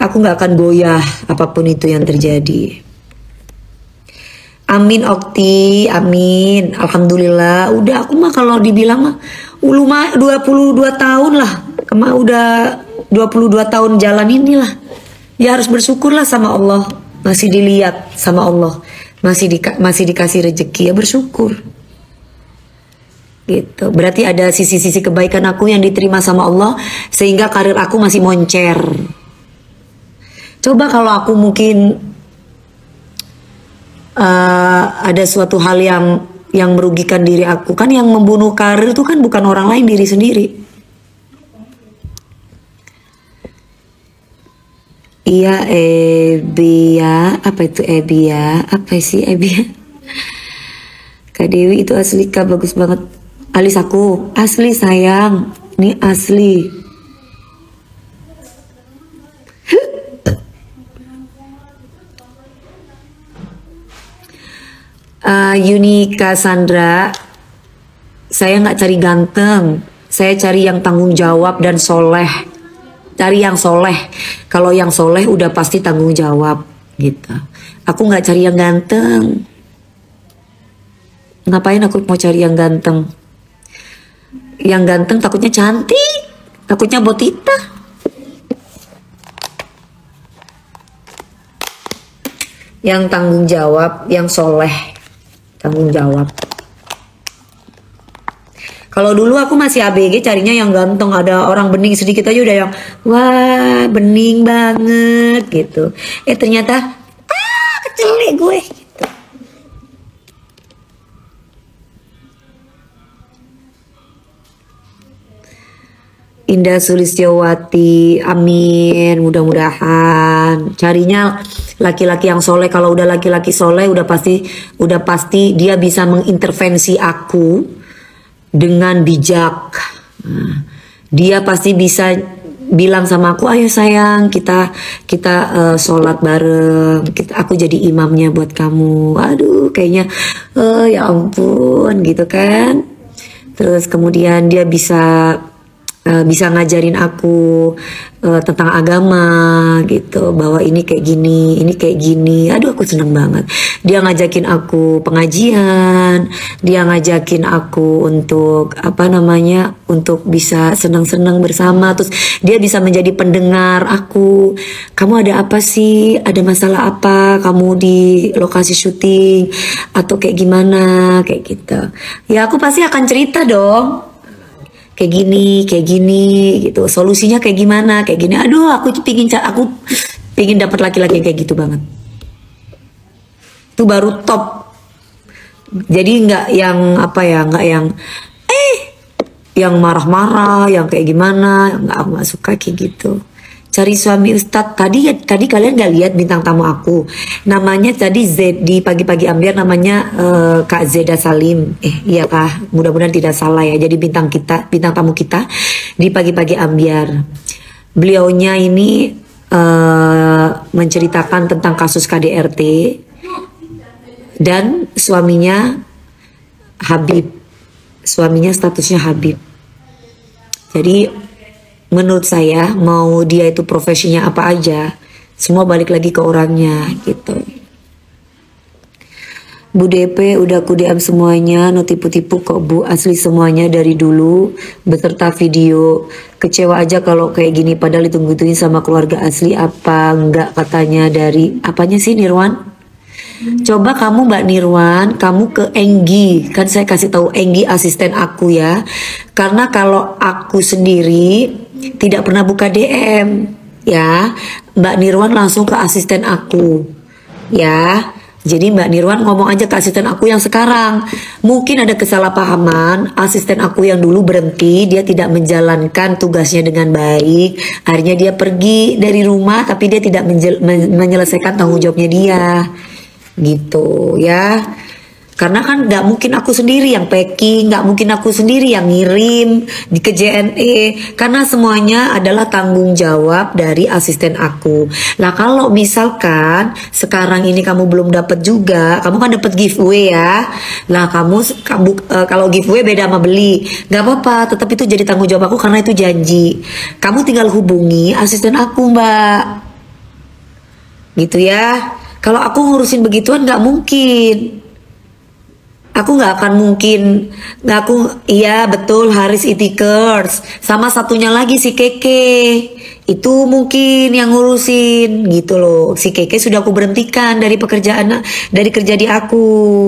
Aku nggak akan goyah apapun itu yang terjadi. Amin Okti, amin. Alhamdulillah. Udah aku mah kalau dibilang mah ulu mah 22 tahun lah. Udah 22 tahun jalan inilah. Ya harus bersyukurlah sama Allah. Masih dilihat sama Allah. Masih dikasih rezeki, ya bersyukur. Gitu. Berarti ada sisi-sisi kebaikan aku yang diterima sama Allah sehingga karir aku masih moncer. Coba kalau aku mungkin ada suatu hal yang merugikan diri aku, kan yang membunuh karir itu kan bukan orang lain, diri sendiri. Iya, Ebia, apa itu Ebia? Apa sih Ebia? Kak Dewi itu asli Kak, bagus banget. Alis aku, asli sayang, ini asli. Yuni Cassandra, saya nggak cari ganteng, saya cari yang tanggung jawab dan soleh. Cari yang soleh. Kalau yang soleh udah pasti tanggung jawab gitu. Aku nggak cari yang ganteng. Ngapain aku mau cari yang ganteng? Yang ganteng takutnya cantik, takutnya botita. Yang tanggung jawab, yang soleh, tanggung jawab. Kalau dulu aku masih ABG carinya yang ganteng, ada orang bening sedikit aja udah yang wah bening banget gitu. Ternyata kecelek gue gitu. Indah Sulistyawati, amin, mudah-mudahan carinya laki-laki yang soleh. Kalau udah laki-laki soleh udah pasti dia bisa mengintervensi aku dengan bijak. Dia pasti bisa bilang sama aku, ayo sayang kita sholat bareng, aku jadi imamnya buat kamu. Aduh kayaknya ya ampun gitu kan. Terus kemudian dia bisa ngajarin aku tentang agama gitu, bahwa ini kayak gini, ini kayak gini. Aduh aku seneng banget. Dia ngajakin aku pengajian, dia ngajakin aku untuk untuk bisa senang-senang bersama. Terus dia bisa menjadi pendengar aku. Kamu ada apa sih? Ada masalah apa? Kamu di lokasi syuting atau kayak gimana? Kayak gitu. Ya aku pasti akan cerita dong. Kayak gini gitu, solusinya kayak gimana, kayak gini. Aduh aku pingin dapat laki-laki kayak gitu banget. Itu baru top. Jadi nggak yang marah-marah, yang kayak gimana. Nggak, aku nggak suka kayak gitu. Cari suami Ustadz. Tadi kalian nggak lihat bintang tamu aku, namanya tadi di pagi-pagi ambiar namanya Kak Zeda Salim. Iya Kak, mudah-mudahan tidak salah ya. Jadi bintang tamu kita di pagi-pagi ambiar. Beliaunya ini menceritakan tentang kasus KDRT dan suaminya Habib. Suaminya statusnya Habib. Jadi menurut saya mau dia itu profesinya apa aja, semua balik lagi ke orangnya gitu. Bu DP udah aku DM semuanya, no tipu-tipu kok Bu, asli semuanya dari dulu beserta video. Kecewa aja kalau kayak gini, padahal ditunggu-tungguin sama keluarga asli. Apa enggak katanya dari apanya sih Nirwan? Coba kamu Mbak Nirwan, kamu ke Enggi, kan saya kasih tahu Enggi asisten aku ya. Karena kalau aku sendiri tidak pernah buka DM ya, Mbak Nirwan langsung ke asisten aku ya. Jadi Mbak Nirwan ngomong aja ke asisten aku yang sekarang. Mungkin ada kesalahpahaman, asisten aku yang dulu berhenti, dia tidak menjalankan tugasnya dengan baik. Akhirnya dia pergi dari rumah tapi dia tidak menyelesaikan tanggung jawabnya dia. Gitu ya. Karena kan nggak mungkin aku sendiri yang packing, nggak mungkin aku sendiri yang ngirim ke JNE, karena semuanya adalah tanggung jawab dari asisten aku. Lah kalau misalkan sekarang ini kamu belum dapat juga, kamu kan dapat giveaway ya. Lah kamu kalau giveaway beda sama beli, nggak apa-apa, tetap itu jadi tanggung jawab aku karena itu janji. Kamu tinggal hubungi asisten aku Mbak. gitu ya. Kalau aku ngurusin begituan nggak mungkin. Aku nggak akan mungkin, nggak aku, iya betul Haris Itikers, sama satunya lagi si Keke, itu mungkin yang ngurusin gitu loh. Si Keke sudah aku berhentikan dari pekerjaan, dari kerja di aku,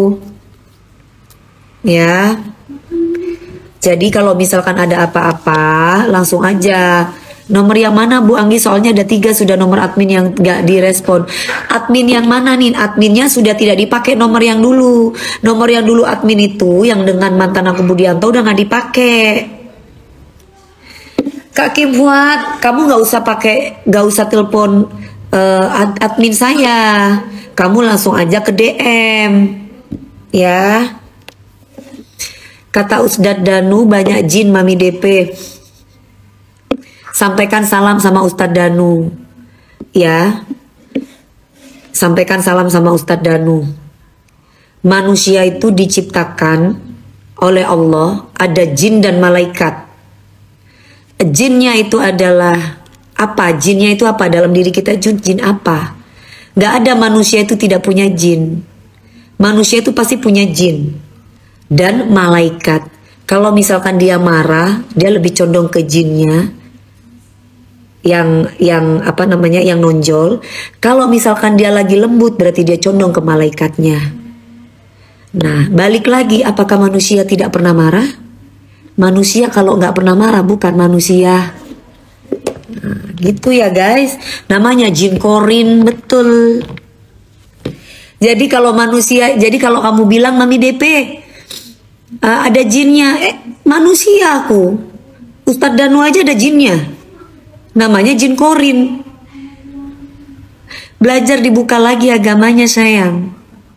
ya. Jadi kalau misalkan ada apa-apa, langsung aja. Nomor yang mana Bu Anggi? Soalnya ada 3 sudah nomor admin yang gak direspon. Admin yang mana nih? Adminnya sudah tidak dipakai nomor yang dulu. Nomor yang dulu admin itu yang dengan mantan aku Budianto udah gak dipakai. Kak Kim Fuad, kamu gak usah pakai, gak usah telepon admin saya. Kamu langsung aja ke DM, ya. Kata Ustadz Danu banyak jin Mami DP. Sampaikan salam sama Ustadz Danu, ya. Sampaikan salam sama Ustadz Danu. Manusia itu diciptakan oleh Allah, ada jin dan malaikat. Jinnya itu adalah apa? Jinnya itu apa? Dalam diri kita jin apa? Gak ada manusia itu tidak punya jin. Manusia itu pasti punya jin dan malaikat. Kalau misalkan dia marah, dia lebih condong ke jinnya yang apa namanya, yang nonjol. Kalau misalkan dia lagi lembut, berarti dia condong ke malaikatnya. Nah, balik lagi, apakah manusia tidak pernah marah? Manusia kalau nggak pernah marah bukan manusia. Nah, gitu ya guys. Namanya jin korin, betul. Jadi kalau manusia, jadi kalau kamu bilang Mami DP ada jinnya, manusia aku. Ustadz Danu aja ada jinnya. Namanya jin korin. Belajar dibuka lagi agamanya sayang.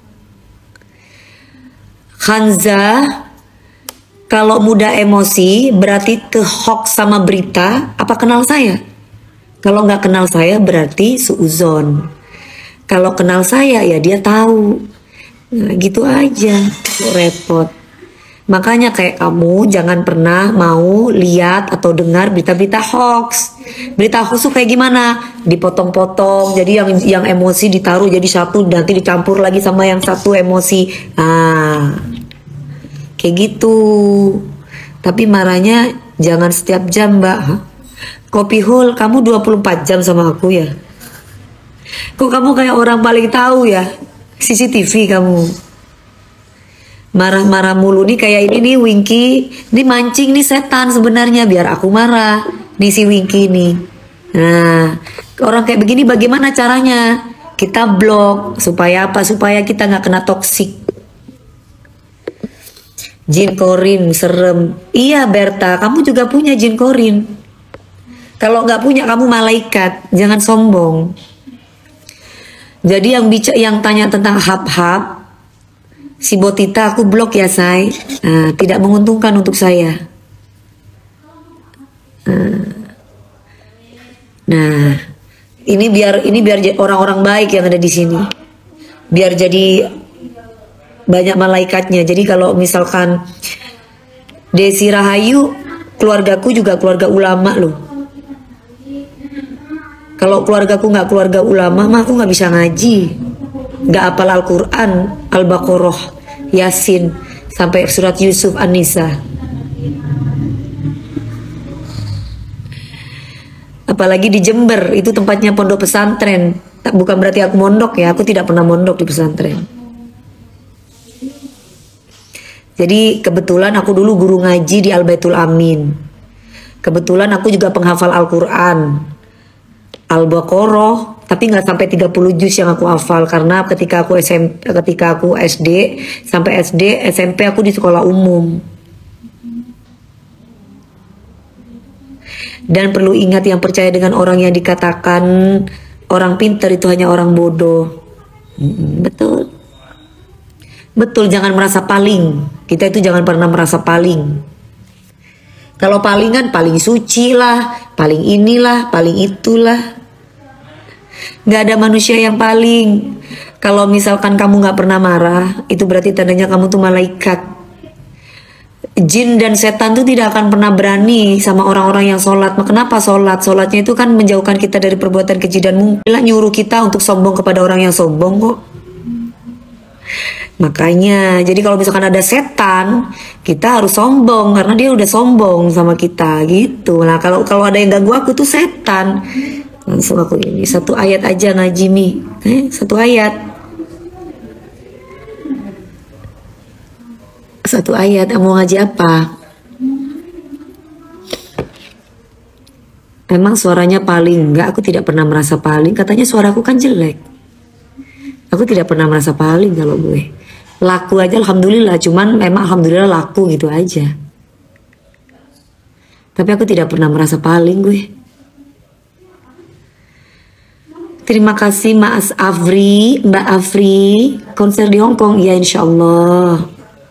Hanza, kalau mudah emosi berarti hoax sama berita. Apa kenal saya? Kalau nggak kenal saya berarti suuzon. Kalau kenal saya ya dia tahu. Nah, gitu aja, repot. Makanya kayak kamu jangan pernah mau lihat atau dengar berita-berita hoax. Berita hoax tuh kayak gimana? Dipotong-potong, jadi yang emosi ditaruh jadi satu, nanti dicampur lagi sama yang satu emosi. Ah, kayak gitu. Tapi marahnya jangan setiap jam, Mbak. Hah? Kopi Hul, kamu 24 jam sama aku ya? Kok kamu kayak orang paling tahu ya? CCTV kamu. Marah-marah mulu nih kayak ini nih Winky. Ini mancing nih setan sebenarnya biar aku marah. Nih si Winky nih. Nah, orang kayak begini bagaimana caranya? Kita blok. Supaya apa? Supaya kita nggak kena toksik. Jin korin serem. Iya Berta, kamu juga punya jin korin. Kalau nggak punya kamu malaikat. Jangan sombong. Jadi yang tanya tentang hap-hap, si Botita aku blok ya say. Nah, tidak menguntungkan untuk saya. Nah, ini biar orang-orang baik yang ada di sini. Biar jadi banyak malaikatnya. Jadi kalau misalkan Desi Rahayu, keluargaku juga keluarga ulama loh. Kalau keluargaku nggak keluarga ulama, mah aku nggak bisa ngaji, nggak hafal Al-Quran, Al-Baqarah, Yasin, sampai surat Yusuf, An-Nisa. Apalagi di Jember, itu tempatnya pondok pesantren. Bukan berarti aku mondok ya, aku tidak pernah mondok di pesantren. Jadi kebetulan aku dulu guru ngaji di Al-Baitul Amin. Kebetulan aku juga penghafal Al-Quran, Al-Baqarah, tapi nggak sampai 30 juz yang aku hafal karena ketika aku SD sampai SD, SMP aku di sekolah umum. Dan perlu ingat yang percaya dengan orang yang dikatakan orang pintar itu hanya orang bodoh. Betul. Betul, jangan merasa paling. Kita itu jangan pernah merasa paling. Kalau palingan paling suci lah, paling inilah, paling itulah. Gak ada manusia yang paling. Kalau misalkan kamu gak pernah marah, itu berarti tandanya kamu tuh malaikat. Jin dan setan tuh tidak akan pernah berani sama orang-orang yang sholat. Kenapa sholat? Sholatnya itu kan menjauhkan kita dari perbuatan keji dan mungkin nyuruh kita untuk sombong kepada orang yang sombong kok. Makanya, jadi kalau misalkan ada setan, kita harus sombong karena dia udah sombong sama kita gitu. Nah, kalau ada yang ganggu aku tuh setan. Langsung aku ini satu ayat aja ngaji Mi. Satu ayat. Satu ayat, mau ngaji apa? Emang suaranya paling? Enggak, aku tidak pernah merasa paling. Katanya suaraku kan jelek. Aku tidak pernah merasa paling kalau gue. Laku aja alhamdulillah, cuman memang alhamdulillah laku gitu aja. Tapi aku tidak pernah merasa paling gue. Terima kasih Mas Afri, Mbak Afri. Konser di Hongkong, ya insya Allah.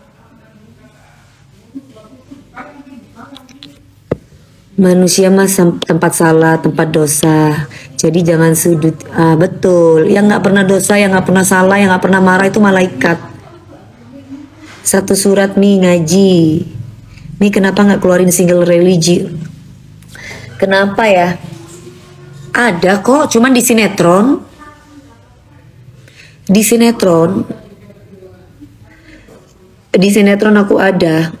Manusia mas tempat salah, tempat dosa. Jadi jangan sudut. Betul. Yang nggak pernah dosa, yang nggak pernah salah, yang nggak pernah marah itu malaikat. Satu surat Mi ngaji. Mi kenapa nggak keluarin single religi? Kenapa ya? Ada kok, cuman di sinetron. Di sinetron. Di sinetron aku ada.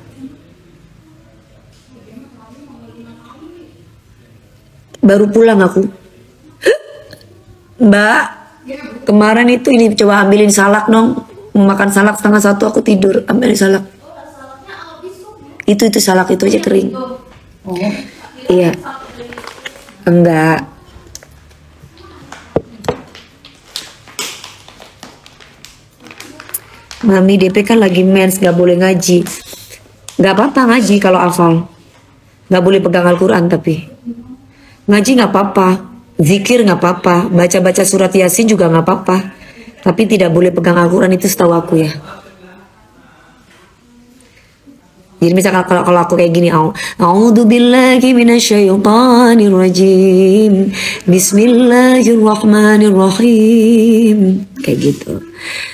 Baru pulang aku. Mbak, kemarin itu ini coba ambilin salak dong. Makan salak 1:30 aku tidur. Ambilin salak. Itu salak itu aja kering. Iya. Enggak. Mami DP kan lagi mens, gak boleh ngaji. Gak apa-apa ngaji kalau hafal. Gak boleh pegang Al-Quran tapi. Ngaji nggak apa-apa, zikir nggak apa-apa, baca-baca surat Yasin juga nggak apa-apa, tapi tidak boleh pegang Al-Quran, itu setahu aku ya. Jadi misalkan kalau aku kayak gini, A'udzubillahi minasyaitonirrajim, Bismillahirrahmanirrahim, kayak gitu.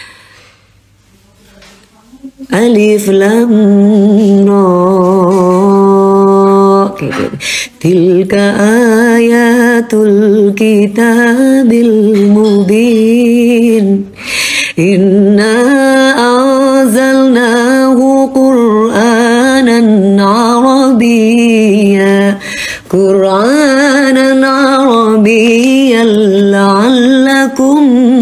Alif Lam Ra, kayak gitu. Tilka ayatul kitabil mubin, inna anzalnahu Qur'anan Arabiyya, Qur'anan Arabiyyan la'allakum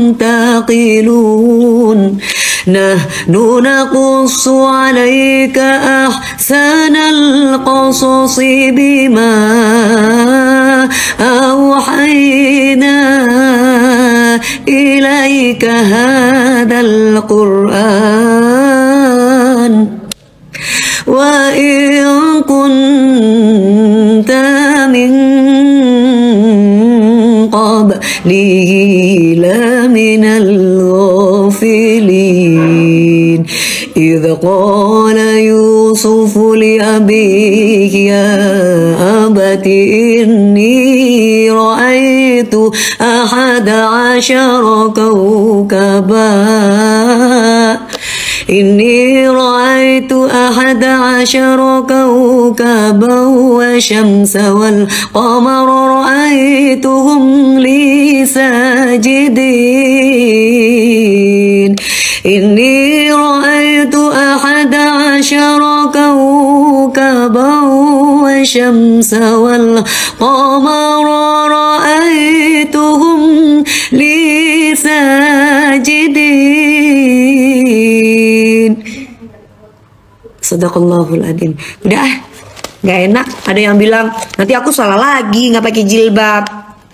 taqilun. Nahnu naqussu 'alaika ahsanal qasasi bima awhayna ilaika hadzal Qur'an wa in kunta min qablihi laminal ghafilin. إذ قال يوسف لأبيه يا أبت إني رأيت 11 كوكبا إني رأيت 11 كوكبا والشمس والقمر رأيتهم لي ساجدين إني رأيت 11 كوكبا والشمس والقمر رأيتهم لي ساجدين. Sadaqallahul adzim. Udah nggak enak. Ada yang bilang nanti aku salah lagi nggak pakai jilbab.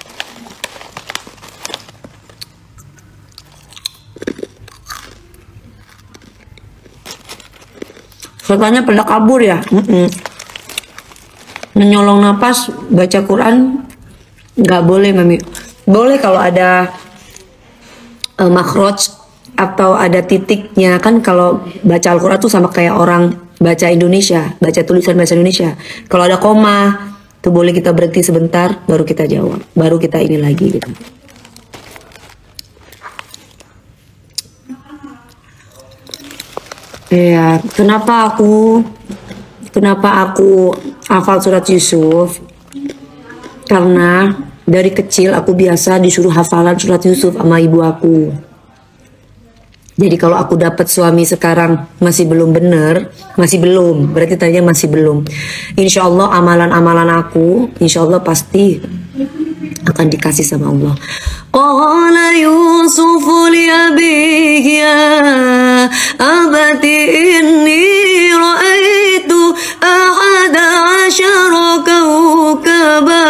Katanya pada kabur ya. Menyolong napas baca Quran nggak boleh Mami. Boleh kalau ada makhraj atau ada titiknya, kan kalau baca Al-Quran tuh sama kayak orang baca Indonesia, baca tulisan bahasa Indonesia. Kalau ada koma tuh boleh kita berhenti sebentar baru kita jawab, baru kita ini lagi gitu. Iya, kenapa aku Kenapa aku hafal surat Yusuf? Karena dari kecil aku biasa disuruh hafalan surat Yusuf sama ibu aku. Jadi kalau aku dapat suami sekarang masih belum benar, masih belum, berarti tadinya masih belum. Insya Allah amalan-amalan aku, insya Allah pasti akan dikasih sama Allah. Qala Yusuf li abihi ya abati inni ra'aitu ahada asyara kawkaba.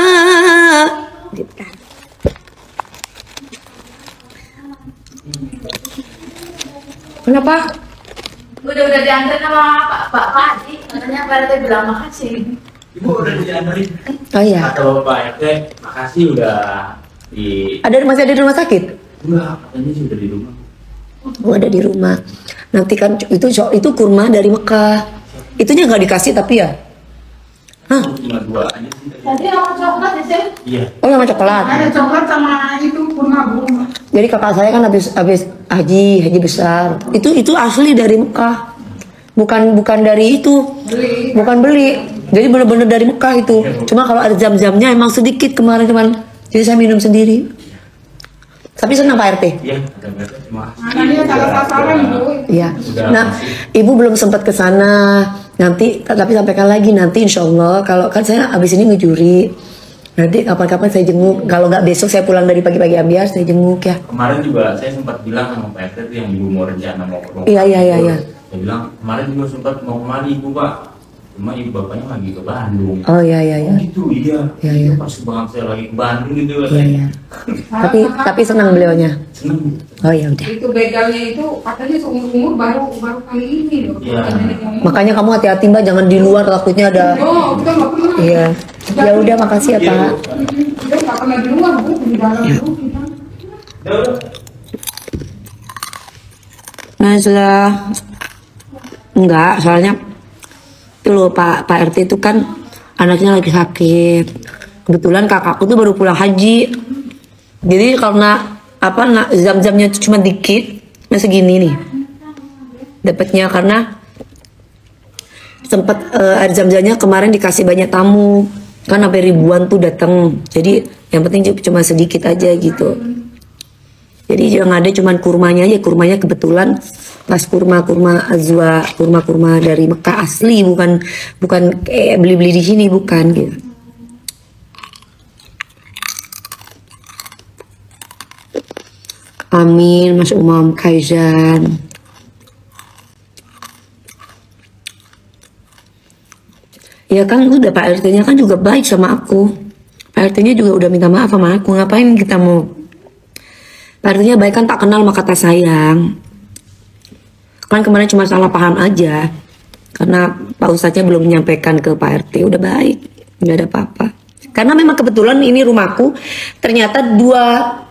Kenapa? Udah diantar sama Pak Haji, katanya Pak RT bilang makasih. Ibu udah diantarin. Oh iya. Atau Pak RT, makasih udah di. Masih ada di rumah sakit? Enggak, katanya sih udah di rumah. Oh, ada di rumah. Nanti kan itu kurma dari Mekah. Itunya nggak dikasih tapi ya. Hah? Cuma 2 aja sih. Tadi aku coklat ya, Sel? Iya. Oh, yang coklat. Ada coklat sama itu kurma bu. Jadi kakak saya kan habis haji besar. Itu asli dari Mekah. Bukan dari itu. Bukan beli. Jadi benar-benar dari Mekah itu. Cuma kalau ada jam-jamnya emang sedikit kemarin cuman. Jadi saya minum sendiri. Tapi senang Pak RT. Iya, ada berapa cuma. Anaknya salah sasaran bu. Iya. Nah, Ibu belum sempat ke sana. Nanti tapi sampaikan lagi nanti insya Allah kalau kan saya abis ini ngejuri. Nanti kapan-kapan saya jenguk. Kalau nggak besok saya pulang dari pagi-pagi ambiar saya jenguk ya. Kemarin juga saya sempat bilang sama Pak RT tuh yang ibu mau rencana mau ke rumah. Iya. Saya bilang kemarin juga sempat mau kemari ibu Pak. Cuma ibu bapaknya lagi ke Bandung. Oh iya. Oh gitu, iya. Iya. Pas banget saya lagi ke Bandung gitu. Iya. Tapi senang beliaunya. Seneng. Oh ya udah. Itu begalnya itu katanya seumur-umur baru kali ini loh. Iya. Makanya kamu hati-hati Mbak, jangan di luar takutnya ada. Oh, kita nggak pernah. Iya. Ya udah makasih ya Pak. Kita nggak pernah di luar bu, di dalam bu kita. Najlah. Enggak, soalnya itu loh Pak RT itu kan anaknya lagi sakit. Kebetulan kakakku tuh baru pulang haji. Jadi karena jam-jamnya cuma dikit, segini nih. Dapatnya karena sempat ada jam-jamnya kemarin dikasih banyak tamu. Kan sampai ribuan tuh datang. Jadi yang penting cuma sedikit aja gitu. Jadi yang ada cuman kurmanya aja, kurmanya kebetulan pas kurma azwa, kurma dari Mekah asli, bukan kayak beli-beli di sini, bukan gitu. Amin, Mas Umam Kaizan. Ya kan udah Pak RT-nya kan juga baik sama aku. Pak RT-nya juga udah minta maaf sama aku. Ngapain kita mau? Pak RT-nya baik kan, tak kenal maka kata sayang. Kan kemarin cuma salah paham aja. Karena Pak Ustadznya belum menyampaikan ke Pak RT. Udah baik, nggak ada apa-apa. Karena memang kebetulan ini rumahku ternyata 2